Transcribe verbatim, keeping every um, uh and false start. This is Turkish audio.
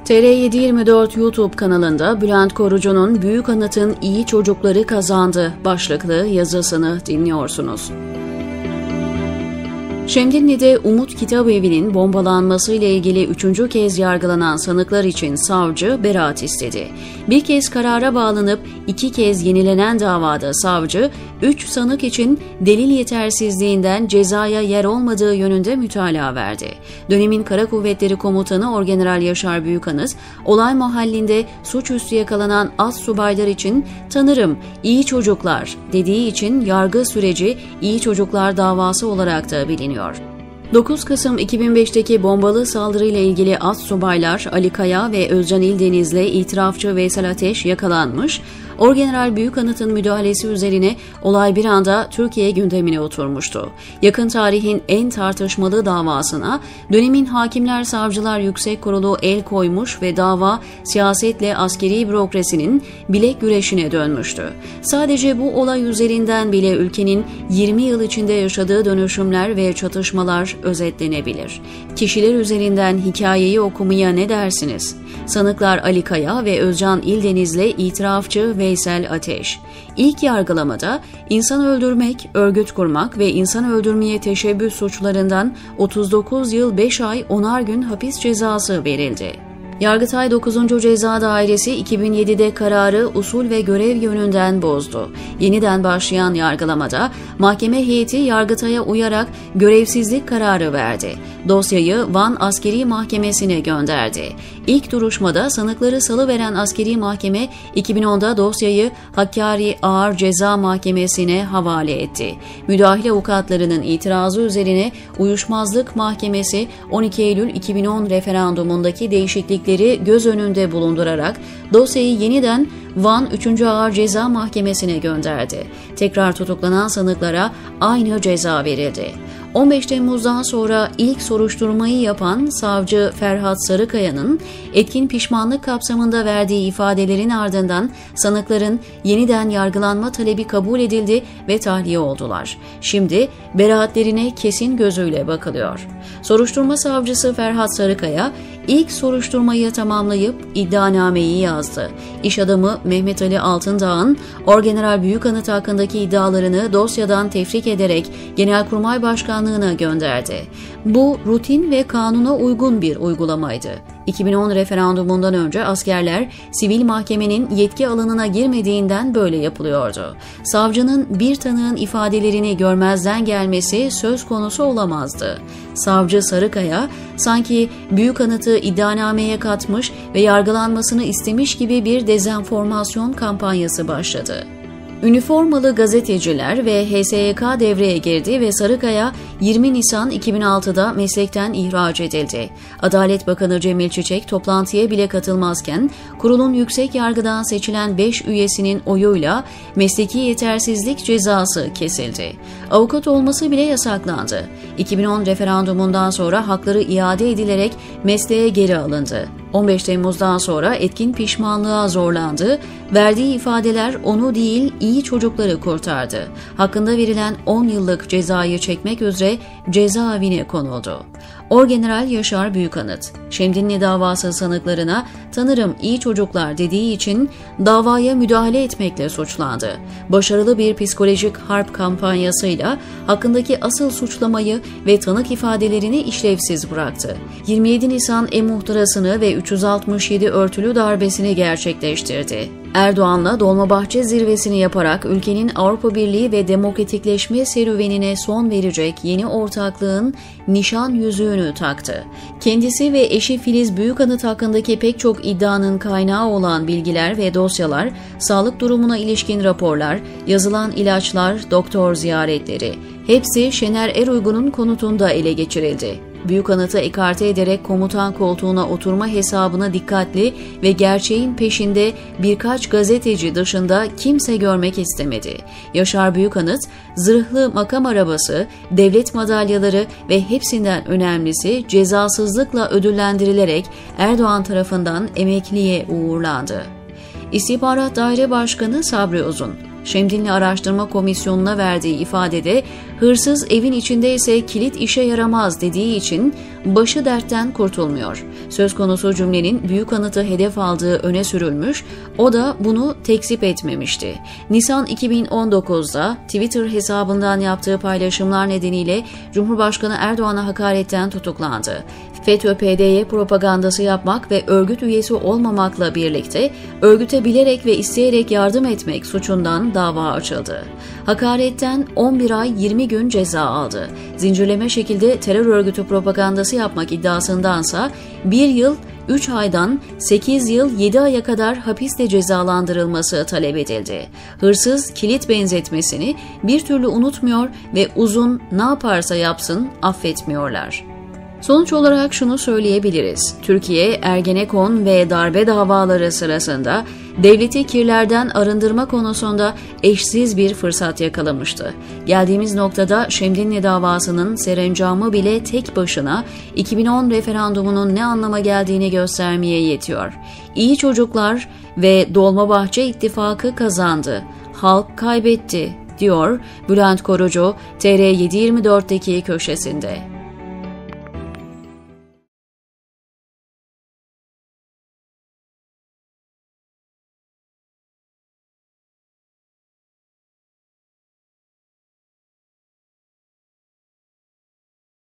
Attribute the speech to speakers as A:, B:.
A: T R yedi yirmi dört YouTube kanalında Bülent Korucu'nun "Büyük Anıt'ın iyi çocukları kazandı" başlıklı yazısını dinliyorsunuz. Şemdinli'de Umut Kitabevi'nin bombalanmasıyla ilgili üçüncü kez yargılanan sanıklar için savcı beraat istedi. Bir kez karara bağlanıp iki kez yenilenen davada savcı, üç sanık için delil yetersizliğinden cezaya yer olmadığı yönünde mütalaa verdi. Dönemin Kara Kuvvetleri Komutanı Orgeneral Yaşar Büyükanıt, olay mahallinde suçüstü yakalanan astsubaylar için "tanırım, iyi çocuklar" dediği için yargı süreci iyi çocuklar davası olarak da biliniyor. dokuz Kasım iki bin beşteki bombalı saldırıyla ilgili astsubaylar Ali Kaya ve Özcan İldeniz'le itirafçı Veysel Ateş yakalanmış, Orgeneral Büyükanıt'ın müdahalesi üzerine olay bir anda Türkiye gündemine oturmuştu. Yakın tarihin en tartışmalı davasına dönemin Hakimler Savcılar Yüksek Kurulu el koymuş ve dava siyasetle askeri bürokrasinin bilek güreşine dönmüştü. Sadece bu olay üzerinden bile ülkenin yirmi yıl içinde yaşadığı dönüşümler ve çatışmalar özetlenebilir. Kişiler üzerinden hikayeyi okumaya ne dersiniz? Sanıklar Ali Kaya ve Özcan İldeniz'le itirafçı Veysel Ateş. İlk yargılamada insan öldürmek, örgüt kurmak ve insan öldürmeye teşebbüs suçlarından otuz dokuz yıl beş ay onar gün hapis cezası verildi. Yargıtay dokuzuncu Ceza Dairesi iki bin yedide kararı usul ve görev yönünden bozdu. Yeniden başlayan yargılamada mahkeme heyeti Yargıtay'a uyarak görevsizlik kararı verdi. Dosyayı Van Askeri Mahkemesi'ne gönderdi. İlk duruşmada sanıkları salıveren askeri mahkeme iki bin onda dosyayı Hakkari Ağır Ceza Mahkemesi'ne havale etti. Müdahil avukatlarının itirazı üzerine Uyuşmazlık Mahkemesi on iki Eylül iki bin on referandumundaki değişiklik göz önünde bulundurarak dosyayı yeniden Van üçüncü Ağır Ceza Mahkemesi'ne gönderdi. Tekrar tutuklanan sanıklara aynı ceza verildi. on beş Temmuz'dan sonra ilk soruşturmayı yapan savcı Ferhat Sarıkaya'nın etkin pişmanlık kapsamında verdiği ifadelerin ardından sanıkların yeniden yargılanma talebi kabul edildi ve tahliye oldular. Şimdi beraatlerine kesin gözüyle bakılıyor. Soruşturma savcısı Ferhat Sarıkaya ilk soruşturmayı tamamlayıp iddianameyi yazdı. İş adamı Mehmet Ali Altındağ'ın Orgeneral Büyükanıt hakkındaki iddialarını dosyadan tefrik ederek Genelkurmay Başkanlığı'na gönderdi. Bu rutin ve kanuna uygun bir uygulamaydı. iki bin on referandumundan önce askerler sivil mahkemenin yetki alanına girmediğinden böyle yapılıyordu. Savcının bir tanığın ifadelerini görmezden gelmesi söz konusu olamazdı. Savcı Sarıkaya sanki Büyükanıt'ı iddianameye katmış ve yargılanmasını istemiş gibi bir dezenformasyon kampanyası başladı. Üniformalı gazeteciler ve H S Y K devreye girdi ve Sarıkaya yirmi Nisan iki bin altıda meslekten ihraç edildi. Adalet Bakanı Cemil Çiçek toplantıya bile katılmazken kurulun yüksek yargıdan seçilen beş üyesinin oyuyla mesleki yetersizlik cezası kesildi. Avukat olması bile yasaklandı. iki bin on referandumundan sonra hakları iade edilerek mesleğe geri alındı. on beş Temmuz'dan sonra etkin pişmanlığa zorlandı. Verdiği ifadeler onu değil iyi çocukları kurtardı. Hakkında verilen on yıllık cezayı çekmek üzere cezaevine konuldu. Orgeneral Yaşar Büyükanıt, Şemdinli davası sanıklarına "tanırım, iyi çocuklar" dediği için davaya müdahale etmekle suçlandı. Başarılı bir psikolojik harp kampanyasıyla hakkındaki asıl suçlamayı ve tanık ifadelerini işlevsiz bıraktı. yirmi yedi Nisan e-muhtırasını ve üç yüz altmış yedi örtülü darbesini gerçekleştirdi. Erdoğan'la Dolmabahçe zirvesini yaparak ülkenin Avrupa Birliği ve demokratikleşme serüvenine son verecek yeni ortaklığın nişan yüzüğünü taktı. Kendisi ve eşi Filiz Büyükanıt hakkındaki pek çok iddianın kaynağı olan bilgiler ve dosyalar, sağlık durumuna ilişkin raporlar, yazılan ilaçlar, doktor ziyaretleri, hepsi Şener Eruygun'un konutunda ele geçirildi. Büyükanıt'ı ekarte ederek komutan koltuğuna oturma hesabına dikkatli ve gerçeğin peşinde birkaç gazeteci dışında kimse görmek istemedi. Yaşar Büyükanıt, zırhlı makam arabası, devlet madalyaları ve hepsinden önemlisi cezasızlıkla ödüllendirilerek Erdoğan tarafından emekliye uğurlandı. İstihbarat Daire Başkanı Sabri Uzun, Şemdinli Araştırma Komisyonu'na verdiği ifadede hırsız evin içindeyse kilit işe yaramaz dediği için başı dertten kurtulmuyor. Söz konusu cümlenin büyük anıtı hedef aldığı öne sürülmüş, o da bunu tekzip etmemişti. Nisan iki bin on dokuzda Twitter hesabından yaptığı paylaşımlar nedeniyle Cumhurbaşkanı Erdoğan'a hakaretten tutuklandı. FETÖ-P D Y propagandası yapmak ve örgüt üyesi olmamakla birlikte örgüte bilerek ve isteyerek yardım etmek suçundan dava açıldı. Hakaretten on bir ay yirmi gün ceza aldı. Zincirleme şekilde terör örgütü propagandası yapmak iddiasındansa bir yıl üç aydan sekiz yıl yedi aya kadar hapiste cezalandırılması talep edildi. Hırsız kilit benzetmesini bir türlü unutmuyor ve uzun ne yaparsa yapsın affetmiyorlar. Sonuç olarak şunu söyleyebiliriz. Türkiye, Ergenekon ve darbe davaları sırasında devleti kirlerden arındırma konusunda eşsiz bir fırsat yakalamıştı. Geldiğimiz noktada Şemdinli davasının serencamı bile tek başına iki bin on referandumunun ne anlama geldiğini göstermeye yetiyor. İyi çocuklar ve Dolmabahçe ittifakı kazandı. Halk kaybetti, diyor Bülent Korucu T R yedi yirmi dörtteki köşesinde.